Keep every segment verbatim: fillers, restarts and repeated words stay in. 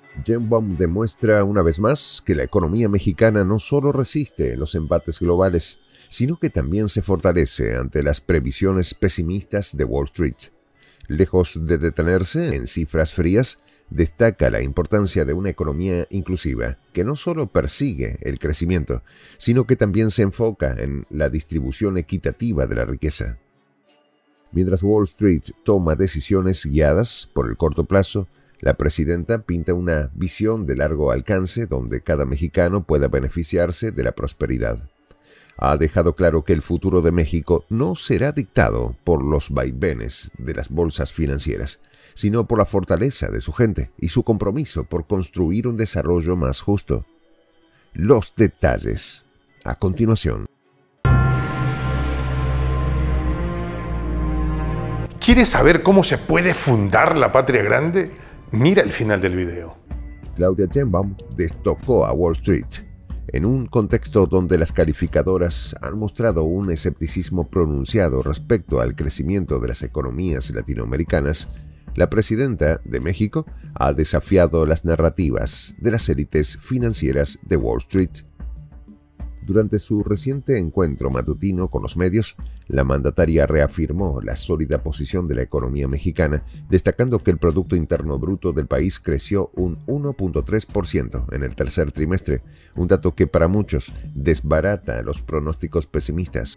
Sheinbaum demuestra una vez más que la economía mexicana no solo resiste los embates globales, sino que también se fortalece ante las previsiones pesimistas de Wall Street. Lejos de detenerse en cifras frías, destaca la importancia de una economía inclusiva, que no solo persigue el crecimiento, sino que también se enfoca en la distribución equitativa de la riqueza. Mientras Wall Street toma decisiones guiadas por el corto plazo, la presidenta pinta una visión de largo alcance donde cada mexicano pueda beneficiarse de la prosperidad. Ha dejado claro que el futuro de México no será dictado por los vaivenes de las bolsas financieras, sino por la fortaleza de su gente y su compromiso por construir un desarrollo más justo. Los detalles, a continuación. ¿Quieres saber cómo se puede fundar la patria grande? Mira el final del video. Claudia Sheinbaum destocó a Wall Street. En un contexto donde las calificadoras han mostrado un escepticismo pronunciado respecto al crecimiento de las economías latinoamericanas, la presidenta de México ha desafiado las narrativas de las élites financieras de Wall Street. Durante su reciente encuentro matutino con los medios, la mandataria reafirmó la sólida posición de la economía mexicana, destacando que el Producto Interno Bruto del país creció un uno punto tres por ciento en el tercer trimestre, un dato que para muchos desbarata los pronósticos pesimistas.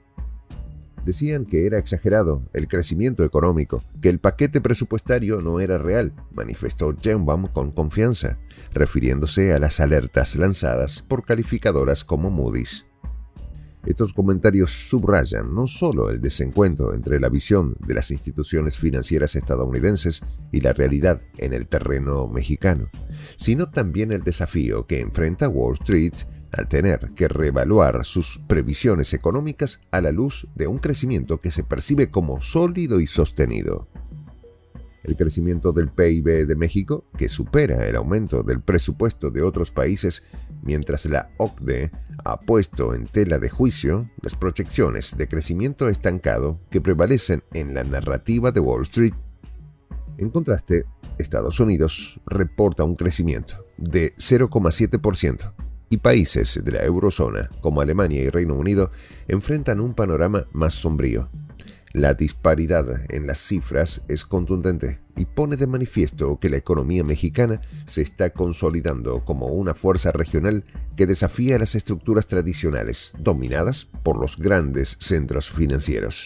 Decían que era exagerado el crecimiento económico, que el paquete presupuestario no era real, manifestó Sheinbaum con confianza, refiriéndose a las alertas lanzadas por calificadoras como Moody's. Estos comentarios subrayan no solo el desencuentro entre la visión de las instituciones financieras estadounidenses y la realidad en el terreno mexicano, sino también el desafío que enfrenta Wall Street al tener que reevaluar sus previsiones económicas a la luz de un crecimiento que se percibe como sólido y sostenido. El crecimiento del P I B de México, que supera el aumento del presupuesto de otros países, mientras la O C D E ha puesto en tela de juicio las proyecciones de crecimiento estancado que prevalecen en la narrativa de Wall Street. En contraste, Estados Unidos reporta un crecimiento de cero coma siete por ciento. Y países de la eurozona, como Alemania y Reino Unido, enfrentan un panorama más sombrío. La disparidad en las cifras es contundente y pone de manifiesto que la economía mexicana se está consolidando como una fuerza regional que desafía las estructuras tradicionales, dominadas por los grandes centros financieros.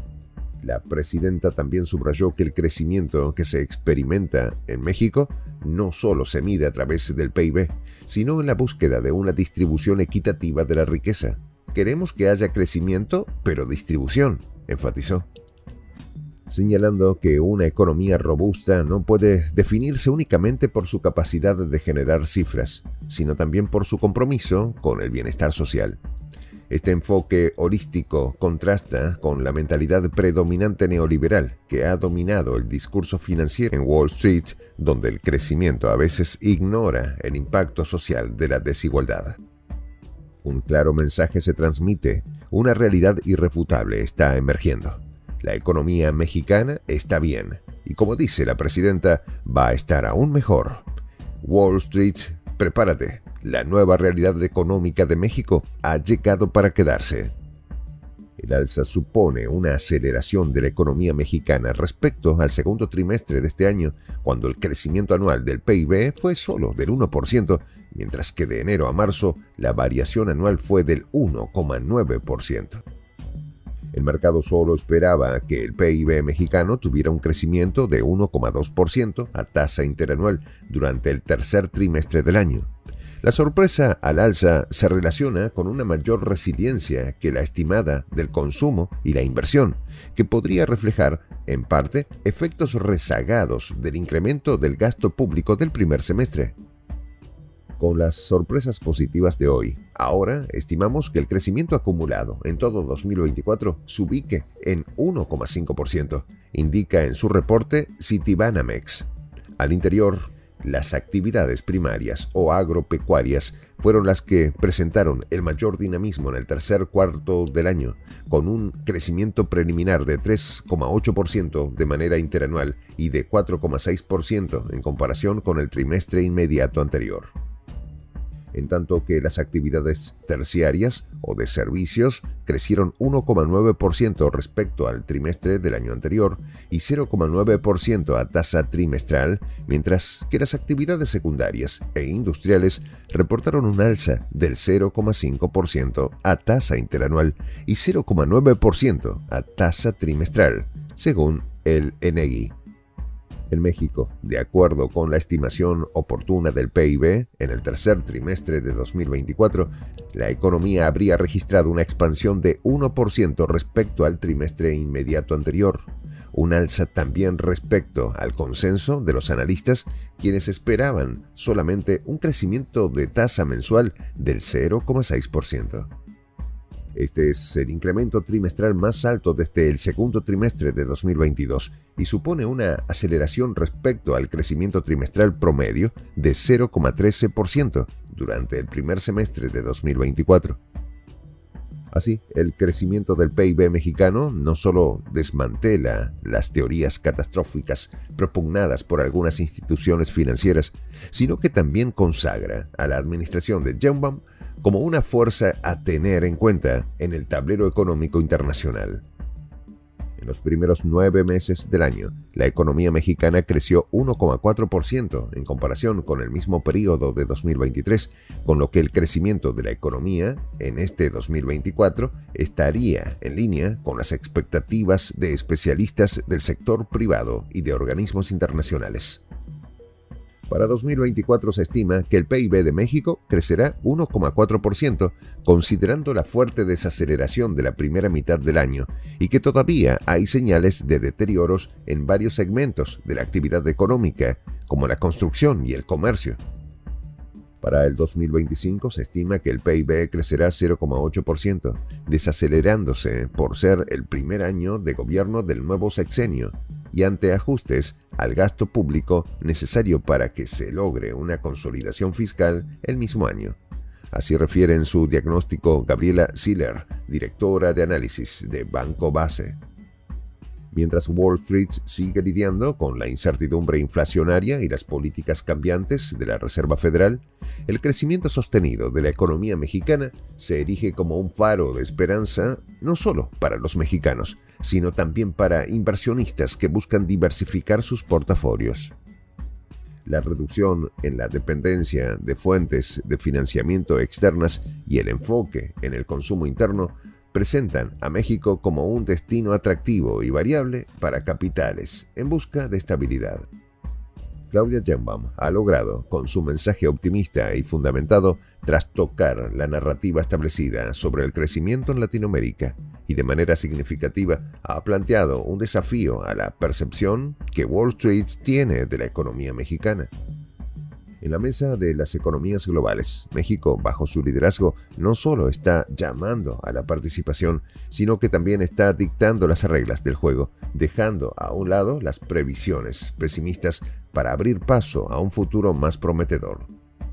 La presidenta también subrayó que el crecimiento que se experimenta en México no solo se mide a través del P I B, sino en la búsqueda de una distribución equitativa de la riqueza. Queremos que haya crecimiento, pero distribución, enfatizó. Señalando que una economía robusta no puede definirse únicamente por su capacidad de generar cifras, sino también por su compromiso con el bienestar social. Este enfoque holístico contrasta con la mentalidad predominante neoliberal que ha dominado el discurso financiero en Wall Street, donde el crecimiento a veces ignora el impacto social de la desigualdad. Un claro mensaje se transmite, una realidad irrefutable está emergiendo. La economía mexicana está bien, y como dice la presidenta, va a estar aún mejor. Wall Street, prepárate. La nueva realidad económica de México ha llegado para quedarse. El alza supone una aceleración de la economía mexicana respecto al segundo trimestre de este año, cuando el crecimiento anual del P I B fue solo del uno por ciento, mientras que de enero a marzo la variación anual fue del uno coma nueve por ciento. El mercado solo esperaba que el P I B mexicano tuviera un crecimiento de uno coma dos por ciento a tasa interanual durante el tercer trimestre del año. La sorpresa al alza se relaciona con una mayor resiliencia que la estimada del consumo y la inversión, que podría reflejar, en parte, efectos rezagados del incremento del gasto público del primer semestre. Con las sorpresas positivas de hoy, ahora estimamos que el crecimiento acumulado en todo dos mil veinticuatro se ubique en uno coma cinco por ciento, indica en su reporte Citibanamex. Al interior, Las actividades primarias o agropecuarias fueron las que presentaron el mayor dinamismo en el tercer cuarto del año, con un crecimiento preliminar de tres coma ocho por ciento de manera interanual y de cuatro coma seis por ciento en comparación con el trimestre inmediato anterior. En tanto que las actividades terciarias o de servicios crecieron uno coma nueve por ciento respecto al trimestre del año anterior y cero coma nueve por ciento a tasa trimestral, mientras que las actividades secundarias e industriales reportaron un alza del cero coma cinco por ciento a tasa interanual y cero coma nueve por ciento a tasa trimestral, según el I N E G I. En México, de acuerdo con la estimación oportuna del P I B, en el tercer trimestre de dos mil veinticuatro, la economía habría registrado una expansión de uno por ciento respecto al trimestre inmediato anterior, un alza también respecto al consenso de los analistas, quienes esperaban solamente un crecimiento de tasa mensual del cero coma seis por ciento. Este es el incremento trimestral más alto desde el segundo trimestre de dos mil veintidós y supone una aceleración respecto al crecimiento trimestral promedio de cero coma trece por ciento durante el primer semestre de dos mil veinticuatro. Así, el crecimiento del P I B mexicano no solo desmantela las teorías catastróficas propugnadas por algunas instituciones financieras, sino que también consagra a la administración de Sheinbaum como una fuerza a tener en cuenta en el tablero económico internacional. En los primeros nueve meses del año, la economía mexicana creció uno coma cuatro por ciento en comparación con el mismo periodo de dos mil veintitrés, con lo que el crecimiento de la economía en este dos mil veinticuatro estaría en línea con las expectativas de especialistas del sector privado y de organismos internacionales. Para dos mil veinticuatro se estima que el P I B de México crecerá uno coma cuatro por ciento, considerando la fuerte desaceleración de la primera mitad del año y que todavía hay señales de deterioros en varios segmentos de la actividad económica, como la construcción y el comercio. Para el dos mil veinticinco se estima que el P I B crecerá cero coma ocho por ciento, desacelerándose por ser el primer año de gobierno del nuevo sexenio y ante ajustes al gasto público necesario para que se logre una consolidación fiscal el mismo año. Así refiere en su diagnóstico Gabriela Siller, directora de análisis de Banco Base. Mientras Wall Street sigue lidiando con la incertidumbre inflacionaria y las políticas cambiantes de la Reserva Federal, el crecimiento sostenido de la economía mexicana se erige como un faro de esperanza no solo para los mexicanos, sino también para inversionistas que buscan diversificar sus portafolios. La reducción en la dependencia de fuentes de financiamiento externas y el enfoque en el consumo interno presentan a México como un destino atractivo y variable para capitales en busca de estabilidad. Claudia Sheinbaum ha logrado, con su mensaje optimista y fundamentado, trastocar la narrativa establecida sobre el crecimiento en Latinoamérica y de manera significativa ha planteado un desafío a la percepción que Wall Street tiene de la economía mexicana. En la mesa de las economías globales, México, bajo su liderazgo, no solo está llamando a la participación, sino que también está dictando las reglas del juego, dejando a un lado las previsiones pesimistas para abrir paso a un futuro más prometedor.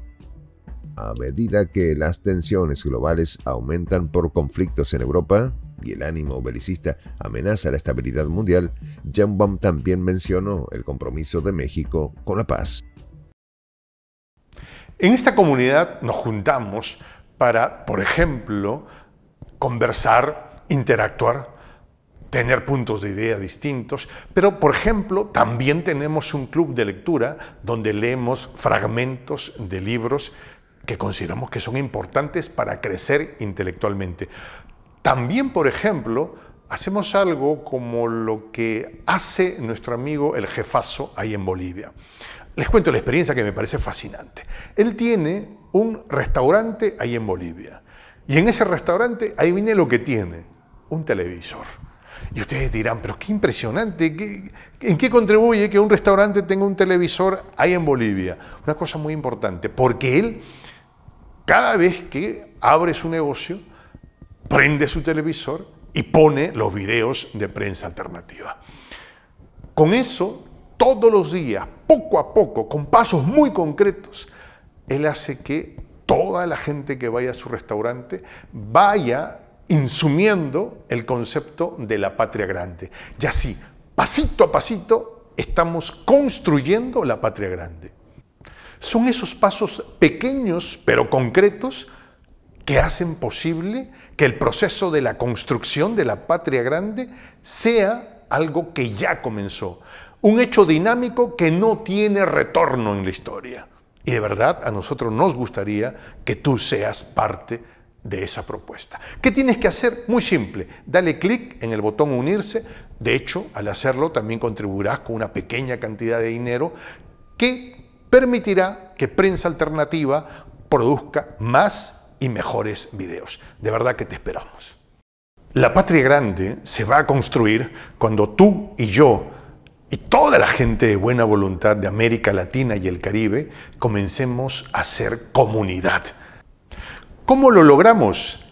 A medida que las tensiones globales aumentan por conflictos en Europa y el ánimo belicista amenaza la estabilidad mundial, Sheinbaum también mencionó el compromiso de México con la paz. En esta comunidad nos juntamos para, por ejemplo, conversar, interactuar, tener puntos de idea distintos, pero, por ejemplo, también tenemos un club de lectura donde leemos fragmentos de libros que consideramos que son importantes para crecer intelectualmente. También, por ejemplo, hacemos algo como lo que hace nuestro amigo el jefazo ahí en Bolivia. Les cuento la experiencia que me parece fascinante. Él tiene un restaurante ahí en Bolivia. Y en ese restaurante, ahí viene lo que tiene, un televisor. Y ustedes dirán, pero qué impresionante, ¿qué, ¿en qué contribuye que un restaurante tenga un televisor ahí en Bolivia? Una cosa muy importante, porque él, cada vez que abre su negocio, prende su televisor y pone los videos de prensa alternativa. Con eso, todos los días, poco a poco, con pasos muy concretos, él hace que toda la gente que vaya a su restaurante vaya insumiendo el concepto de la patria grande. Y así, pasito a pasito, estamos construyendo la patria grande. Son esos pasos pequeños pero concretos que hacen posible que el proceso de la construcción de la patria grande sea algo que ya comenzó. Un hecho dinámico que no tiene retorno en la historia. Y de verdad, a nosotros nos gustaría que tú seas parte de esa propuesta. ¿Qué tienes que hacer? Muy simple. Dale clic en el botón unirse. De hecho, al hacerlo también contribuirás con una pequeña cantidad de dinero que permitirá que Prensa Alternativa produzca más y mejores videos. De verdad que te esperamos. La patria grande se va a construir cuando tú y yo y toda la gente de buena voluntad de América Latina y el Caribe comencemos a ser comunidad. ¿Cómo lo logramos?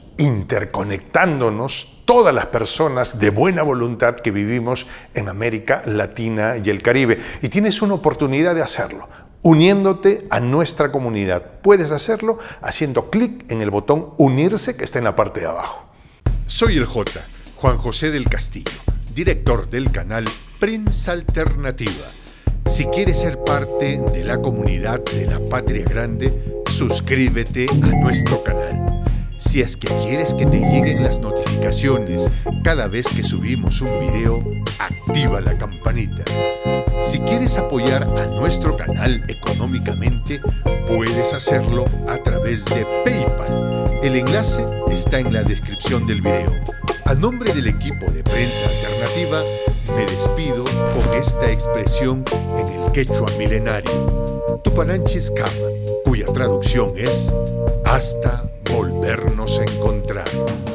Interconectándonos todas las personas de buena voluntad que vivimos en América Latina y el Caribe. Y tienes una oportunidad de hacerlo, uniéndote a nuestra comunidad. Puedes hacerlo haciendo clic en el botón unirse que está en la parte de abajo. Soy el J, Juan José del Castillo, director del canal Prensa Alternativa. Si quieres ser parte de la comunidad de la Patria Grande, suscríbete a nuestro canal. Si es que quieres que te lleguen las notificaciones cada vez que subimos un video, activa la campanita. Si quieres apoyar a nuestro canal económicamente, puedes hacerlo a través de PayPal. El enlace está en la descripción del video. A nombre del equipo de Prensa Alternativa, me despido con esta expresión en el quechua milenario, Tupananchis Kama, cuya traducción es hasta volvernos a encontrar.